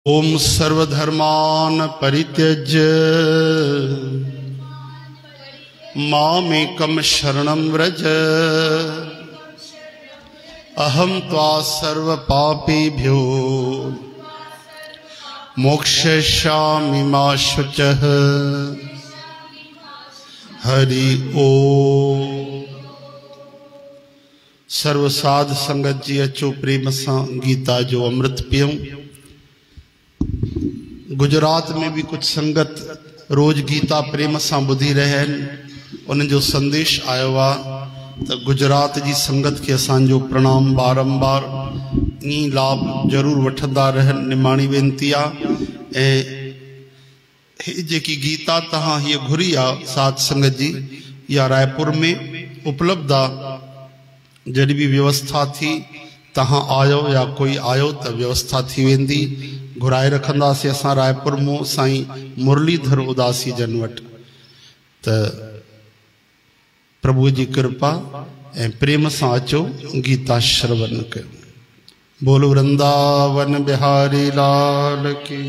ओम सर्वधर्मान् परित्यज्य मामेकं शरणं व्रज अहं त्वा सर्वपापेभ्यो मोक्षयिष्यामि मा शुचः। हरि ओम। सर्व साध संगत जी अचो प्रेम सां गीता जो अमृत पियूं। गुजरात में भी कुछ संगत रोज गीता प्रेम सां ॿुधी रहिया आहिनि। उन जो संदेश आयो आहे त गुजरात जी संगत के असांजो प्रणाम बारंबार ई लाभ जरूर वठंदा रहनि। निमाणी वेनती आहे ऐं जेकी गीता तहां हीअ घुरी आहे साध संगत जी, या रायपुर में उपलब्ध आहे। जॾहिं भी व्यवस्था थी तहां आयो या कोई आयो त व्यवस्था थी वेंदी। घुराए रखंदासीं असां रायपुर में साईं मुरलीधर उदासी जन वट। त प्रभु जी कृपा ऐं प्रेम सां अचो गीता श्रवण कयो। बोल वृंदावन बिहारी लाल की।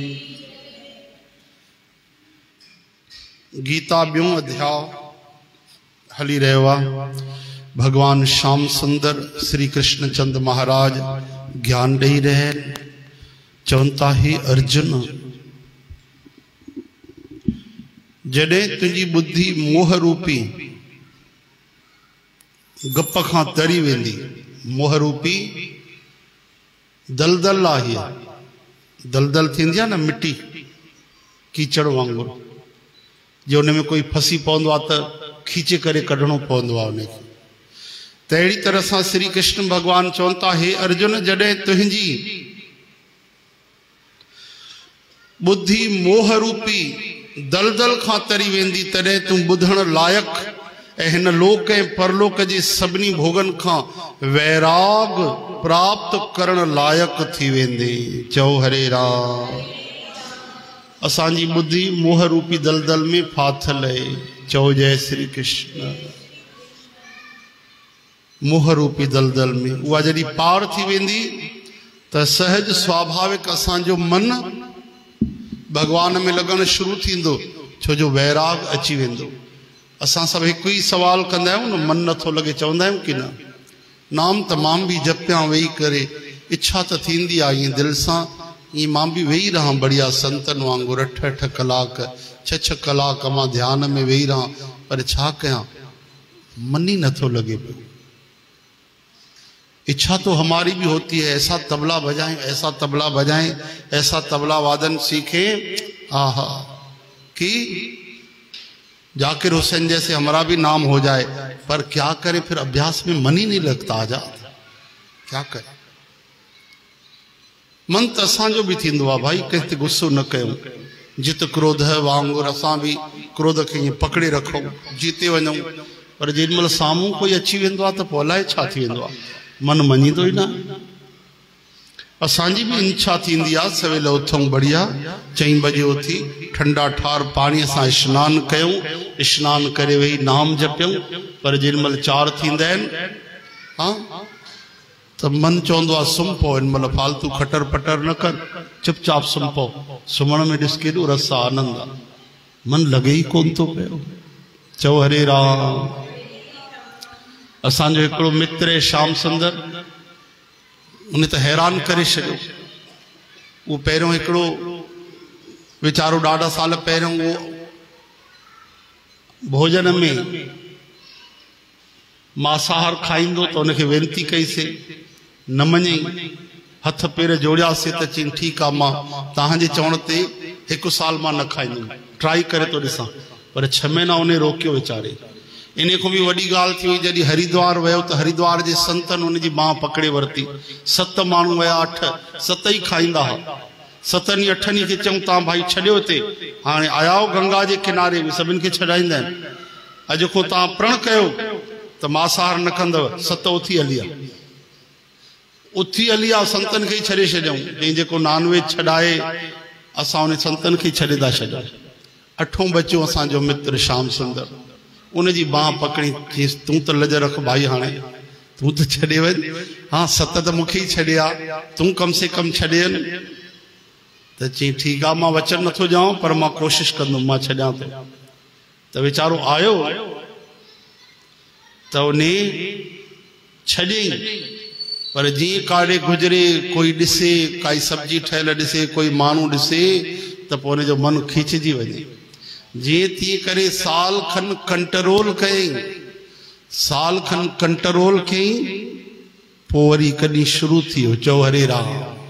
गीता ॿियों अध्याय हली रहियो आहे। भगवान श्याम सुंदर श्री कृष्ण चंद महाराज ज्ञान ॾेई रहिया आहिनि। चवंता ही अर्जुन, जॾहिं तुंहिंजी बुद्धि मोह रूपी गप खां तरी वेंदी, मोह रूपी दलदल आहे, दलदल थींदी आहे न मिट्टी कीचड़ वांगुरु, जो उन में कोई फसी पवंदो आहे त खींचे करे कढणो पवंदो आहे उनखे। त अहिड़ी तरह सां श्री कृष्ण भगवान चवनि था, हे अर्जुन, जॾहिं तुंहिंजी बुद्धि मोह रूपी दलदल खां तरी वेंदी, तॾहिं तूं ॿुधण लायक ऐं हिन लोक ऐं परलोक जे सभिनी भोगन खां वैराग प्राप्त करण लायक थी वेंदे। चओ हरे राम। असांजी बुद्धि मोह रूपी दलदल में फाथल है। चओ जय श्री कृष्ण। मोह रूपी दलदल में उहा जॾहिं पार थी वेंदी त सहज स्वाभाविक असांजो मन भगवान में लगन शुरू थींदो, छो जो वैराग अची वेंदो। असां सभु हिकु ई सवाल कंदा आहियूं न, मन नथो लगे, चवंदा आहियूं कि न? नाम तमाम भी जपियां वेही करे, इच्छा तो थींदी आहे ईअं दिलि सां, ईअं मां भी वेही रहां बढ़िया संतन वांगुरु 8-8 कलाक 6-6 कलाक मां ध्यान में वेही रहां, पर छा कयां, मन ही नथो लगे पियो। इच्छा तो हमारी भी होती है, ऐसा तबला बजाएं, ऐसा तबला बजाएं, ऐसा तबला वादन सीखें, आहा, कि जाकिर हुसैन जैसे हमारा भी नाम हो जाए। पर क्या करे, फिर अभ्यास में मन ही नहीं लगता। आजाद क्या करे, मन तो असांजो भी थींदो आहे भाई, कंहिं ते गुस्सो न कयूं। जित क्रोध वांगुरु असां भी क्रोध खे ईअं पकड़े रखूं, जीते वञूं। पर जेॾीमहिल साम्हूं कोई अची वेंदो आहे त पोइ अलाए छा थी वेंदो आहे, मन मञींदो ई न। असांजी भी इच्छा थींदी आहे सवेल उथूं बढ़िया 4 बजे उथी ठंडा ठार पानी सां स्नान कयूं, स्नान करे वेही नाम जपियूं। पर जेॾीमहिल 4 थींदा आहिनि हाँ त मन चवंदो आहे सुम्ह पओ, हिन महिल फालतू खटर पटर न कर, चुपचाप सुम्ह पओ। सुम्हण में ॾिस केॾो रस आहे, आनंद आहे, मन लगे ई कोन थो पियो। चओ हरे राम। असांजो हिकिड़ो मित्र है श्याम सुंदर, उन तो हैरान करे छॾियो। वो पहिरियों हिकिड़ो वीचारो ॾाढा साल पहिरियों वो भोजन में मांसाहार खाईंदो तो उनखे वेनती कईसीं, न मञई। हथ पेर जोड़ियासीं त चईं ठीकु आहे, मां तव्हांजे चवण ते 1 साल मां न खाईंदुमि, ट्राई करे तो ॾिसां। पर 6 महीना उन रोकियो वीचारे। इन को भी वड़ी गाल थी हुई, जॾहिं हरिद्वार वियो तो हरिद्वार जे संतन उनजी बाह पकड़े वरती। 7 माण्हू विया, 8 7 ही खाईंदा हुआ। 7 8 खे चऊं तव्हां भाई छॾियो हिते, हाणे आया हो गंगा जे किनारे, सभिनि खे छॾाईंदा आहिनि। अॼु को तव्हां प्रण कयो त मांसाहार न कंदव। 7 उथी हली आहे, उथी हली आहे, संतन खे ई छॾे छॾियऊं। ऐं जेको नॉनवेज छॾाए असां उन संतन खे छॾे था छॾियूं। 8हों बचियो असांजो मित्र श्याम सुंदर, उनजी बाह पकड़ी, तू तो लज रख भाई, हाणे तू तो छड़े, हाँ 7 तो मुखे ही छड़िया, तू कम से कम छड़े। तो चई ठीक है, मां वचन नथो ॾियां पर मां कोशिश कंदुमि, मां छॾियां थो। तो वीचारो आयो तो उन छॾियईं, पर जी काॾे गुजरे कोई ॾिसे, काई सब्जी ठहियल ॾिसे, कोई माण्हू ॾिसे तो पोइ उनजो मन खिंचजी वञे। जी थी करे साल खन कंट्रोल कयईं, साल खन कंट्रोल कयईं, पोइ वरी कॾहिं शुरू थी वियो चओ हरे राम।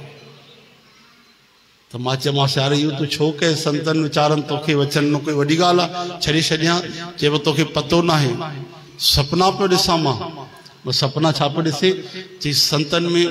तो मां चयोमांसि यार इहो तूं छो कहे, संतन वीचारनि तोखे वचन न कोई वॾी ॻाल्हि आहे छॾे छॾियां। चइबो तोखे पतो न आहे, सपना पियो ॾिसां मां सपना छा पियो ॾिसे, चई संतन में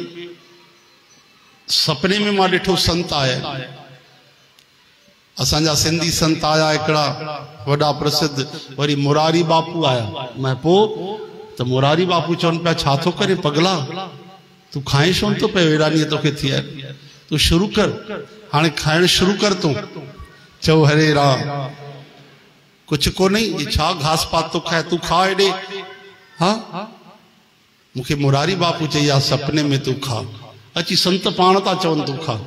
सपने में मां ॾिठो संत आया, असांजा सिंधी संत आया हिकिड़ा वॾा प्रसिद्ध, वरी मुरारी बापू आया। मैं पोइ तो मुरारी बापू चवनि पिया छा थो करे पगला, तू खाए छो थो पियो, अहिड़ा ॾींहं तोखे थी आया, तू शुरू कर, हाणे खाइण शुरू कर तूं। चओ हरे राम, कुछ को नहीं, ये छा घास पात तो खाए, तू खा हेॾे। हाँ मूंखे मुरारी बापू चई आ सपने में तू खा, अची संत पाण था चवनि तू खा।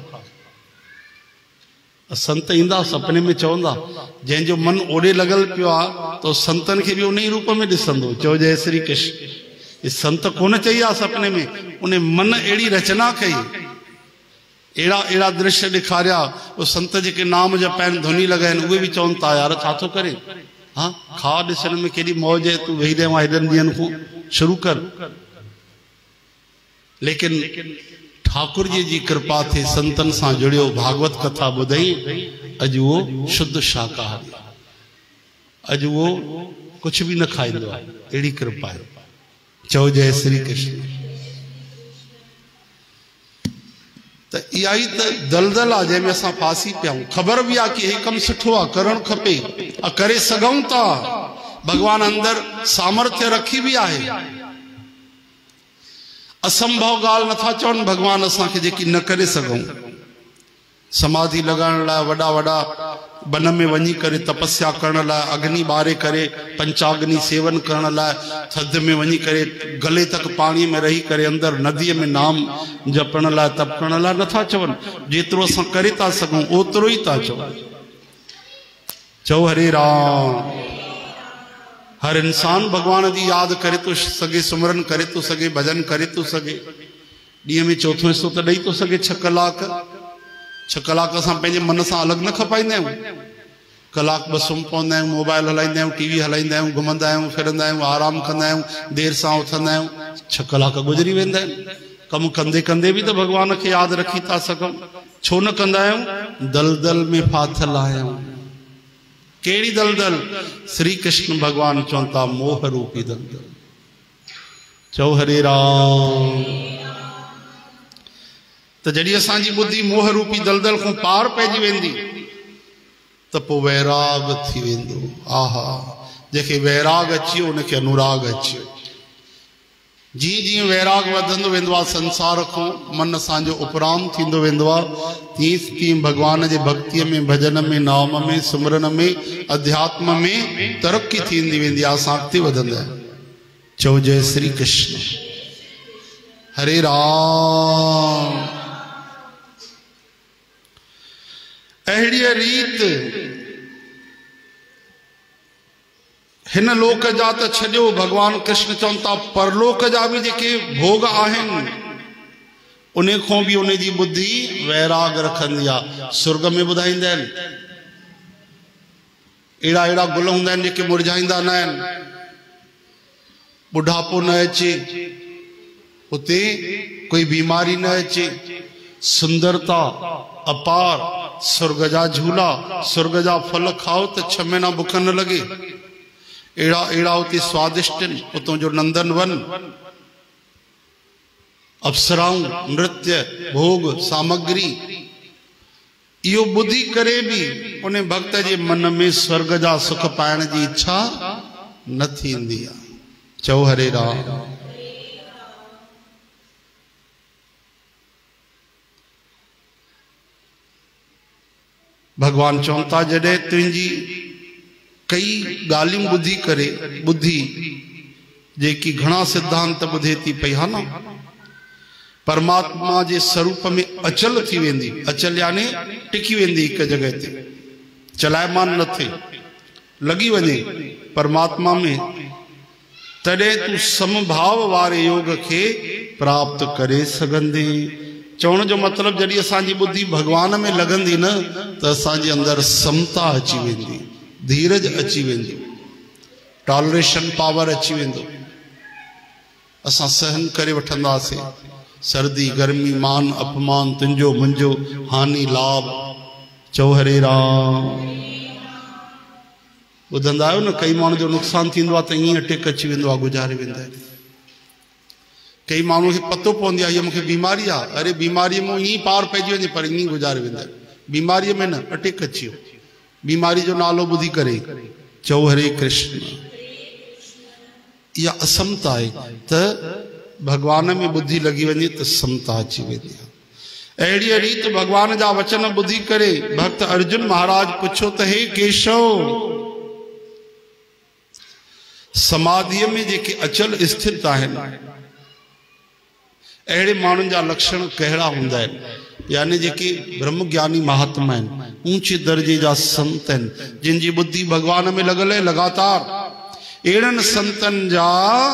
संत ईंदा सपने में चवंदा, जंहिंजो मन ओॾे लॻल पियो आहे तो संतन खे बि उन ई रूप में ॾिसंदो। चओ जय श्री कृष्ण। ये संत कोन चई आहे सपने में, उन मन अहिड़ी रचना कई, अहिड़ा अहिड़ा दृश्य ॾेखारिया। उहो संत जेके नाम जपाइनि धुनी लॻाइनि उहे बि चवनि था यार छा थो करे, हाँ खा ॾिसण में केॾी मौज आहे, तू वेही रहियो हेॾनि ॾींहंनि खां, शुरू कर। लेकिन ठाकुर जी कृपा थे, संतन सां जुड़ियो, भागवत कथा ॿुधई, अॼु उहो शुद्ध शाकाहारी, अॼु उहो कुछ भी न खाईंदो आहे, अहिड़ी कृपा आहे। चओ जय श्री कृष्ण। त इहा ई त दलदल आहे जंहिंमें असां फासी पियाऊं। ख़बर बि आहे कि हे कमु सुठो आहे, करणु खपे, करे सघूं था, भगवान अंदर सामर्थ्य रखी भी आहे। असंभव ॻाल्हि नथा चवनि भगवान असांखे जेकी न करे सघूं। समाधि लॻाइण लाइ वॾा वॾा वन में वञी करे तपस्या करण लाइ, अग्नि ॿारे करे पंचाग्नि सेवन करण लाइ, थधि में वञी करे गले तक पाणी में रही करे अंदर नदीअ में नाम जपण लाइ, तप करण लाइ नथा चवनि। जेतिरो असां करे था सघूं ओतिरो ई था चवनि। चओ हरे राम। हर इंसान भगवान की याद करे तो सके, सुमरन करे तो सके, भजन करे तो सके। ॾींहं में चौथो हिस्सो तो ॾेई तो सके 6 कलाक। 6 कलाक असां पंहिंजे मन सां अलॻि न खपाईंदा आहियूं। कलाक ॿ सुम्ही पवंदा आहियूं, मोबाइल हलाईंदा आहियूं, टीवी हलाईंदा आहियूं, घुमंदा आहियूं, फिरंदा आहियूं, आराम कंदा आहियूं, देर सां उथंदा आहियूं, 6 कलाक गुज़री वेंदा आहिनि। कमु कंदे कंदे भी तो भगवान खे यादि रखी था सघूं, छो न कंदा आहियूं? दलदल में फाथल आहियूं। केड़ी दलदल? श्री कृष्ण भगवान चवंता मोह रूपी दलदल। चओ हरे राम। तो जॾहिं असांजी बुद्धि मोह रूपी दलदल को पार पइजी वेंदी तो पो वैराग थी वेंदो। आहा, जंहिंखे वैराग अची वियो उनखे अनुराग अची वियो। जीअं जीअं वैराग वधंदो वेंदो आहे संसार को, मन असांजो उपराम थींदो वेंदो आहे, तीअं तीअं भगवान जे भक्तीअ में, भजन में, नाम में, सिमरन में, अध्यात्म में तरक्की थींदी वेंदी आहे, असां अॻिते वधंदा आहियूं। चओ जय श्री कृष्ण। हरे राम। अहिड़ी रीत हिन लोक जा तो छॾियो, भगवान कृष्ण चवनि था परलोक जा भी जेके भोग आहिनि उन खां भी उन जी बुद्धि वैराग रखंदी आहे। स्वर्ग में ॿुधाईंदा आहिनि अहिड़ा अहिड़ा गुल हूंदा आहिनि जेके मुरझाईंदा न आहिनि, बुढ़ापो न अचे, उते कोई बीमारी न अचे, सुंदरता अपार, स्वर्ग जा झूला, स्वर्ग जा फल खाओ तो 6 महीना बुख न लगे। एड़ा एड़ा उते स्वादिष्ट, उतों जो नंदन वन, अप्सराऊं, नृत्य, भोग, सामग्री, इहो बुद्धि करे भी उन भक्त जे मन में स्वर्ग जा सुख पाइण जी इच्छा न थींदी आहे। चओ हरे राम। भगवान चवनि था जॾहिं तुंहिंजी कई ॻाल्हियूं ॿुधी करे बुद्धि जेकी घणा सिद्धांत ॿुधे थी पई, हा न, परमात्मा जे स्वरूप में अचल थी वेंदी। अचल यानी टिकी वेंदी एक जगह ते, चलायमान न थे, लगी वने परमात्मा में, तॾहिं तू समभाव वारे योग के प्राप्त करे सघंदे। चवण जो मतलब जॾहिं असांजी बुद्धि भगवान में लगंदी न त असांजे अंदर समता अची वेंदी, धीरज अची वेंदी, टॉलरेशन पावर अची वेंदो। असां सहन करे वठंदासीं सर्दी गर्मी मान अपमान तुंहिंजो मुंहिंजो हानि लाभ। चओ हरे राम। ॿुधंदा आहियो न कई माण्हू जो नुक़सान थींदो आहे त ईअं अटैक अची वेंदो आहे, गुज़ारे वेंदा आहिनि। कई माण्हू खे पतो पवंदी आहे हीअ मूंखे बीमारी आहे, अरे बीमारीअ में ईअं पार पइजी वञे पर ईअं गुज़ारे वेंदा आहिनि। बीमारीअ में न, अटैक अची वियो, बीमारी जो नालो ॿुधी करे चओ हरे कृष्ण। इहा असमता आहे त भगवान में बुद्धि लगी वञे त समता अची वेंदी आहे। अहिड़ी रीत भगवान जा वचन ॿुधी करे भक्त अर्जुन महाराज पुछो त हे केशव, समाधिअ में जेके अचल स्थित आहिनि अहिड़े माण्हुनि जा लक्षण कहिड़ा हूंदा आहिनि? यानी जेके ब्रह्म ज्ञानी महात्मा आहिनि, ऊंचे दर्जे जा संत आहिनि, जिन जी बुद्धि भगवान में लॻल आहे लगातार, अहिड़नि संतनि जा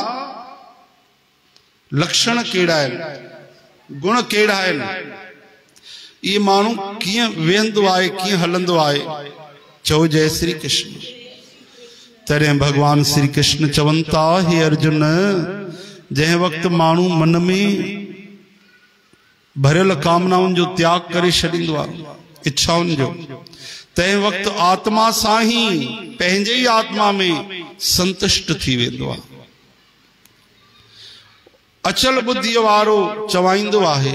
लक्षण कहिड़ा आहिनि, गुण कहिड़ा आहिनि? ये माण्हू कीअं वेहंदो आहे, कीअं हलंदो आहे? चओ जय श्री कृष्ण। तॾहिं भगवान श्री कृष्ण चवनि था, हे अर्जुन, जंहिं वक़्तु माण्हू मन में भरियल कामनाउनि जो त्याग करे छॾींदो आहे, इच्छाउनि जो, तंहिं वक़्तु आत्मा सां ई पंहिंजे ई आत्मा में संतुष्ट थी वेंदो आहे। अचल बुद्धि वारो चवाईंदो आहे,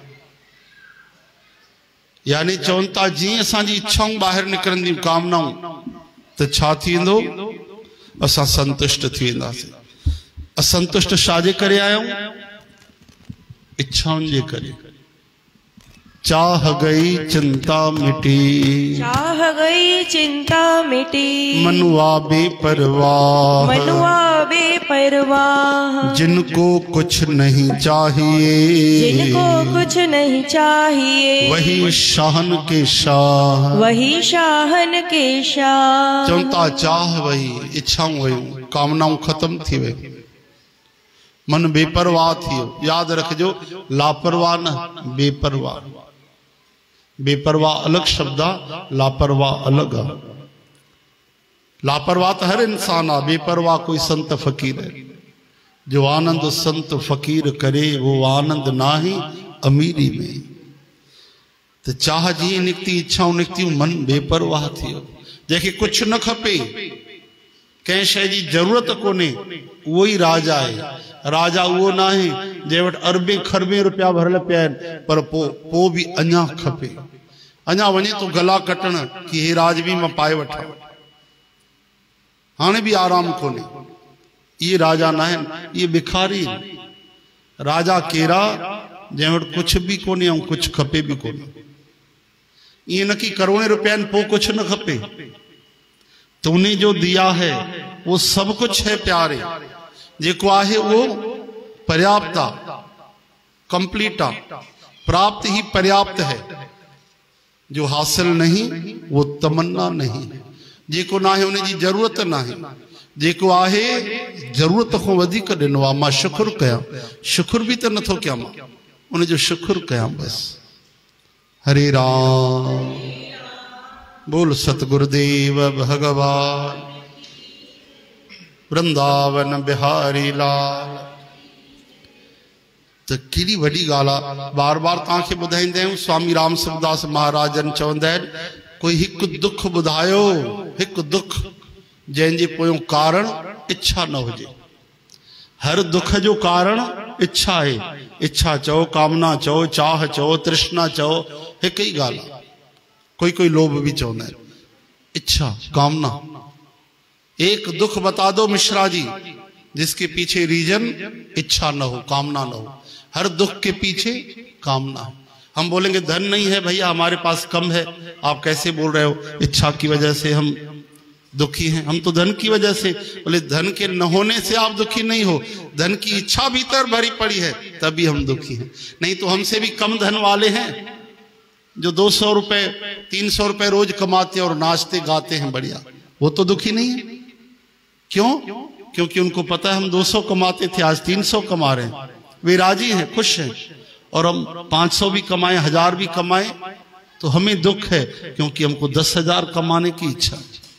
यानी चवनि था जीअं असांजी इच्छाऊं ॿाहिरि निकिरंदियूं कामनाऊं त छा थींदो? असां संतुष्ट थी वेंदासीं। असंतुष्ट छाजे करे आहियूं? इच्छाउनि जे करे। चाह गई चिंता मिटी, चाह गई चिंता मिटी, मनुआ बेपरवाह, मनुआ बेपरवाह, जिनको कुछ नहीं चाहिए, जिनको कुछ नहीं चाहिए, वही शाहन के शाह, वही शाहन के शाह। चवंता चाह वही, इच्छाऊं वयूं, कामनाऊं खत्म थी वयूं, मन बेपरवाह थी वियो। याद रखजो, लापरवाह न, बेपरवाह। बेपरवाह अलग शब्द आहे, लापरवाह अलग आहे। लापरवाह तो हर इंसान आहे, बेपरवाह कोई संत फकीर है। जो आनंद संत फकीर करे वो आनंद नाही अमीरी में। तो चाह जी निकती, इच्छाऊं निकतियूं, मन बेपरवाह थी वियो। जंहिंखे कुछ न खपे, कंहिं शइ जी ज़रूरत कोन्हे, उहो ई राजा आहे। राजा उहो न आहे जंहिं वटि अरबे खरबे रुपया भरियल पिया आहिनि, पर पोइ बि अञा खपे, अञा वञे तो गला कटण कि हे राज बि मां पाए वठां, हाणे बि आराम कोन्हे। इहे राजा न आहिनि, इहे भिखारी आहिनि। राजा कहिड़ा? जंहिं वटि कुछ बि कोन्हे ऐं कुछ खपे बि कोन्हे। ईअं न कि करोड़े रुपया आहिनि पोइ कुछ न खपे। तूने जो दिया है वो सब कुछ है प्यारे, जेको आहे वो पर्याप्त आ, कंप्लीट आ, प्राप्त ही पर्याप्त है। जो हासिल नहीं वो तमन्ना नहीं, जेको ना है उन जी जरूरत ना है, जेको आहे जरूरत खां वधीक ॾिनो आहे। मां शुक्र कयां, शुक्र भी तो नथो कयां, मां उन जो शुक्र कयां बस। हरे राम। बोल सतगुरुदेव भगवान, वृंदावन बिहारी लाल। तो केड़ी वडी गाल आ। बार बार तव्हांखे ॿुधाईंदा आहियूं, स्वामी राम सुखदास महाराजन चवंदा आहिनि, कोई हिकु दुख ॿुधायो, हिकु दुख जंहिंजे पोयों कारण इच्छा न हुजे। हर दुख जो कारण इच्छा आहे। इच्छा चओ, कामना चओ, चाह चओ, तृष्णा चओ, हिकु ई ॻाल्हि आहे। कोई लोभ भी चवंदा आहिनि, इच्छा कामना। एक दुख बता दो मिश्रा जी जिसके पीछे रीजन इच्छा न हो, कामना न हो। हर दुख के पीछे कामना है। हम बोलेंगे धन नहीं है भैया, हमारे पास कम है। आप कैसे बोल रहे हो? इच्छा की वजह से हम दुखी हैं। हम तो धन की वजह से, बोले धन के न होने से आप दुखी नहीं हो, धन की इच्छा भीतर भरी पड़ी है तभी हम दुखी हैं। नहीं तो हमसे भी कम धन वाले हैं जो 200 रुपए 300 रुपए रोज कमाते और नाचते गाते हैं बढ़िया, वो तो दुखी नहीं है। क्यों? क्योंकि उनको पता है हम 200 कमाते थे, आज 300 कमा रहे हैं, वे राजी हैं, खुश हैं। और हम 500 भी कमाएं, 1000 भी कमाएं तो हमें दुख है, क्योंकि हमको 10,000 कमाने की इच्छा।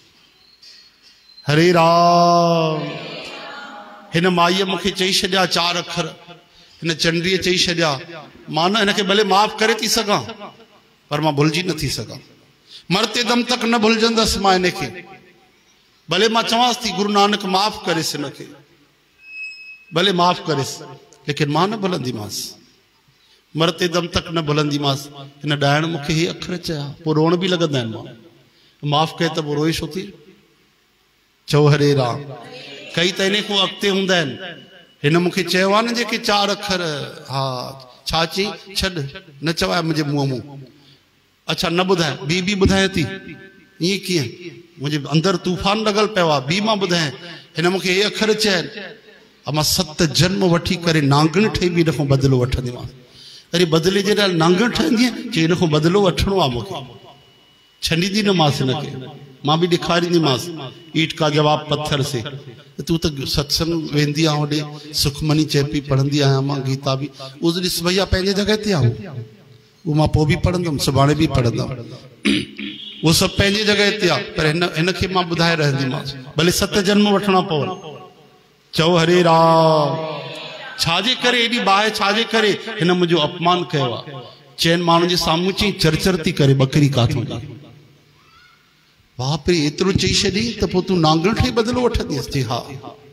हरे राम। हिन माईअ मूंखे चई छॾिया 4 अखर, हिन चंडीअ चई छॾिया, मां न हिनखे भले माफ़ करे थी सघां पर मां भुलिजी न थी सघां, मरते दम तक न भुलिजंदसि मां हिनखे। भले मां चवांसि थी गुरु नानक माफ़ करेसि हिनखे, भले माफ़ करेसि, लेकिन मां न भुलंदीमांसि, मरते दम तक न भुलंदीमांसि। हिन ॾाइण मूंखे हे अखर चया, पोइ रोअण बि लॻंदा आहिनि। मां माफ़ कये त पोइ रोए छो थी? चओ हरे राम। कई त इन खां अॻिते हूंदा आहिनि, हिन मूंखे चयो आहे न जेके 4 अखर, हा छा चई, छॾ न चवाए मुंहिंजे मुंहं मूं। अच्छा न ॿुधाए, बि ॿुधाए थी, ईअं कीअं? मुंहिंजे अंदरि तूफ़ान लॻल पियो आहे, बि मां ॿुधाए। हिन मूंखे हे अखर चया आहिनि, मां 7 जन्म वठी करे नांगण ठही बि हिन खां बदिलो वठंदीमांसि। अरे बदिले जे लाइ नांगण ठहंदी, चई हिन खां बदिलो वठिणो आहे मूंखे, छॾींदी न मांसि हिनखे, मां बि ॾेखारींदीमांसि ईट का जवाब पत्थर से। तूं त सत्संग वेंदी आहे होॾे, सुखमनी चेपी पढ़ंदी आहियां मां, गीता बि, उहो ॾिस भैया पंहिंजे जॻह ते आहे, उहो मां पोइ बि पढ़ंदुमि, सुभाणे बि पढ़ंदुमि, उहो सभु पंहिंजे जॻह ते आहे, पर हिनखे मां ॿुधाए रहंदीमांसि, भले 7 जन्म वठणा पवनि। चओ हरे राम। छाजे करे एॾी बाहि, छाजे करे हिन मुंहिंजो अपमान कयो आहे? चइनि माण्हुनि जे साम्हूं चई चरचर थी करे बकरी काथों जी। बाप रे, एतिरो चई छॾी त पोइ तूं नांगण ठही बदिलो वठंदीअसि? चई हा।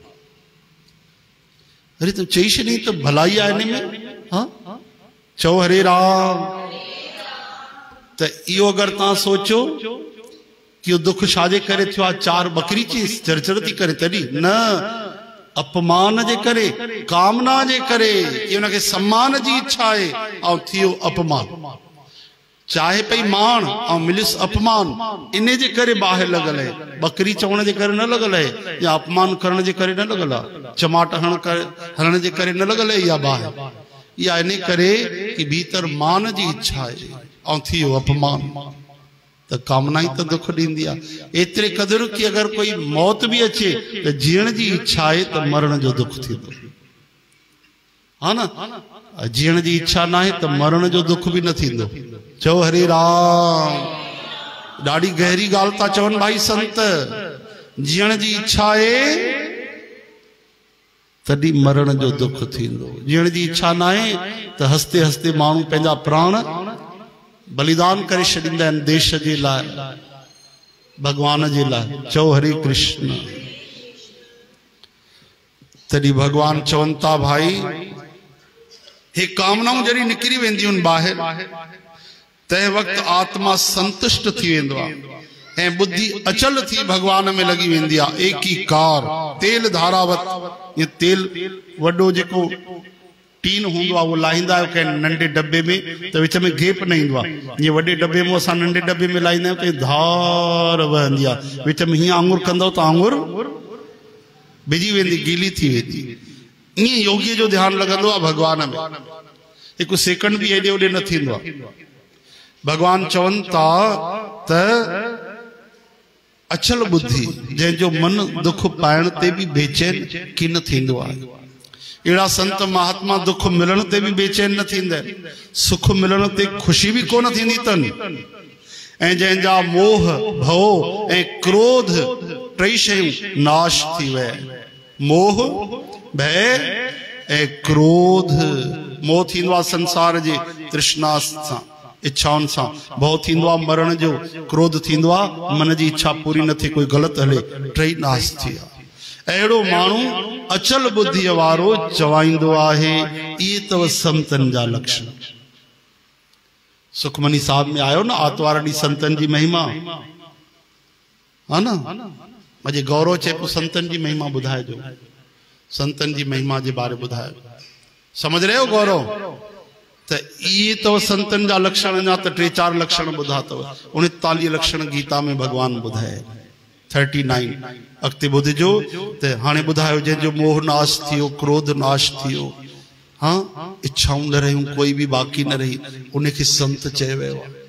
अरे तूं चई छॾी त भलाई आहे हिन में। हा, चओ हरे राम। त इहो अगरि तव्हां सोचो कि इहो दुख छाजे करे थियो आहे, 4 बकरी चीस चरचर थी करे, तॾहिं न, अपमान जे करे, कामना जे करे, उनखे सम्मान जी इच्छा आहे ऐं थियो अपमान। चाहे पई मान ऐं मिलियुसि अपमान, इन जे करे बाहि लॻल आहे। बकरी चवण जे करे न लॻल आहे, या अपमान करण जे करे न लॻल आहे, चमाट हणण जे करे न लॻल आहे इहा बाहि। इहा इन करे कि भीतर मान जी इच्छा आहे ऐं थियो अपमान। त कामना ही तो दुख ॾींदी आहे। एतिरे क़दुरु कि अगरि कोई मौत बि अचे त जीअण जी इच्छा आहे त मरण जो दुख थींदो, हा न? जीअण जी इच्छा न आहे त मरण जो दुख बि न थींदो। चओ हरे राम। ॾाढी गहरी ॻाल्हि था चवनि भाई संत। जीअण जी इच्छा आहे तॾहिं मरण जो दुख थींदो। जीअण जी इच्छा न आहे त हंसते हंसते माण्हू पंहिंजा प्राण बलिदान करे छॾींदा आहिनि देश जे लाइ, भगवान जे लाइ। चओ हरे कृष्ण। तॾहिं भगवान चवनि था भाई, हे कामनाऊं जॾहिं निकिरी वेंदियूं आहिनि ॿाहिरि, तंहिं वक़्तु आत्मा संतुष्ट थी वेंदो आहे ऐं बुद्धि अचल थी भगवान में लॻी वेंदी आहे। एकीकार तेल धारावत। ये तेल वॾो जेको टीन हूंदो आहे उहो लाहींदा आहियो कंहिं नंढे डब्बे में त विच में गेप न ईंदो आहे। जीअं वॾे डब्बे में असां नंढे डब्बे में लाहींदा आहियूं त धार वहंदी आहे, विच में हीअं आंगुर कंदव त आंगुर भिजी वेंदी, गीली थी वेंदी। ईअं योगीअ जो ध्यानु लॻंदो आहे भगवान में, हिकु सेकंड बि हेॾे होॾे न थींदो आहे। भगवान चवनि था त अचल बुद्धि, जंहिंजो मन दुख पाइण ते बि बेचैन की न थींदो आहे। अहिड़ा संत महात्मा दुख मिलण ते बि बेचैन न थींदा आहिनि, सुख मिलण ते ख़ुशी बि कोन थींदी अथनि। ऐं जंहिंजा मोह भव ऐं क्रोध टई शयूं नाश थी विया। मोह भय ऐं क्रोध। मोह थींदो आहे संसार जे तृष्णा सां, इच्छाउनि सां। भव थींदो आहे मरण जो। क्रोध थींदो आहे मन जी इच्छा पूरी न थिए, कोई ग़लति हले, टई नाश थी विया। अहिड़ो माण्हू अचल बुद्धीअ वारो चवाईंदो आहे, इहे अथव संतनि जा लक्षण। सुखमनी साहब में आयो न आतवार ॾींहुं संतनि जी महिमा, हा न? मुंहिंजे गौरव चए पियो संतनि जी महिमा ॿुधाइजो, संतनि जी महिमा जे बारे ॿुधायो। समझ रहे हो गौरव? त इहे अथव संतनि जा लक्षण। अञा त 3-4 लक्षण ॿुधा अथव, 39 लक्षण गीता में भगवान ॿुधाए। 39 अॻिते ॿुधिजो त हाणे ॿुधायो जंहिंजो मोह नाश थियो, क्रोध नाश थियो, हाँ इच्छाऊं न रहियूं, कोई भी बाक़ी न रही, उनखे संत चयो वियो आहे।